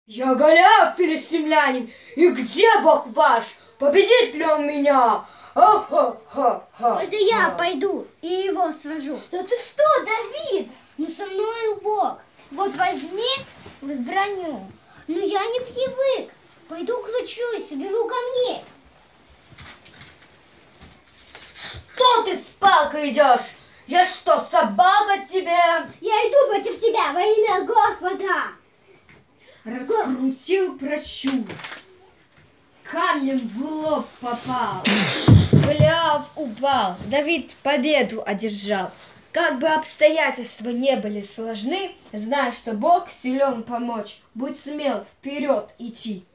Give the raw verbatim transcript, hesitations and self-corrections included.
Я Голиаф, филистимлянин, и где Бог ваш? Победит ли он меня? Ха-ха-ха-ха. Можно я пойду и его свожу? Да ты что, Давид? Ну со мною Бог. Вот возьми в избранию. Ну я не привык. Пойду клучусь, убегу ко мне. Что ты с палкой идешь? Я что, собака тебе? Я иду против тебя во имя Господа. Раскрутил прощу, камнем в лоб попал. Голиаф упал, Давид победу одержал. Как бы обстоятельства не были сложны, знай, что Бог силен помочь. Будь смел вперед идти.